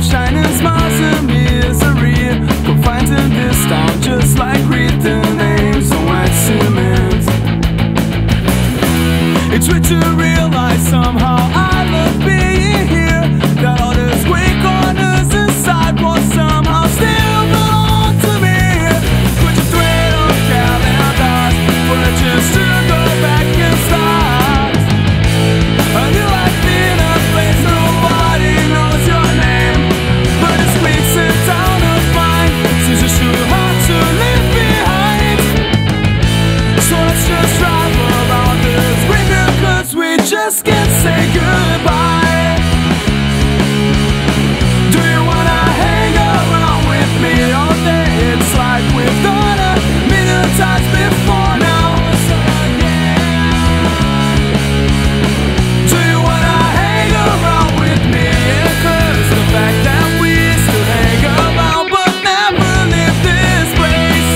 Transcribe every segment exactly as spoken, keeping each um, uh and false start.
of shining smiles and misery, confined in this town, just like written names on white cement. It's weird to realize somehow I love being here, that all these gray corners inside will somehow still belong to me. Put your thread on calendars, but just to go back and start a new life in a place nobody knows your name, but it's weeks in town of mine, since it's too hard to leave behind. So let's just drive around this windmill, cause we just can't say goodbye. Do you wanna hang around with me all day? It's like we've done a million times before now. Do you wanna hang around with me? Yeah, cause the fact that we still hang around but never leave this place.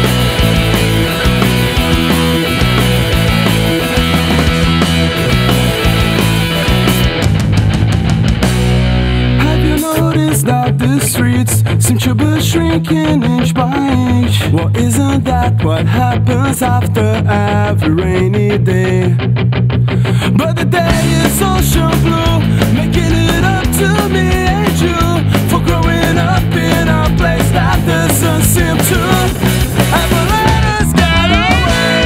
Have you noticed that the streets seem to be shrinking inch by inch? Well, isn't that what happens after every rainy day? But the day is ocean blue, making it up to me and you for growing up in a place that doesn't seem to ever let us get away.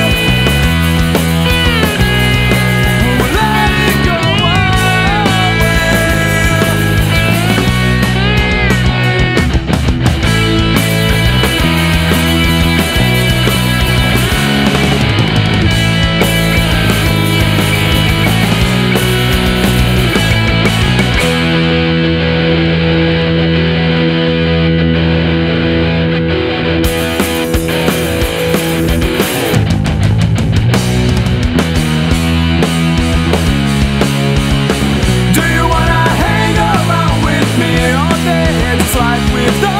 We'll let it go away. Do you wanna hang around with me all day? It's like we've done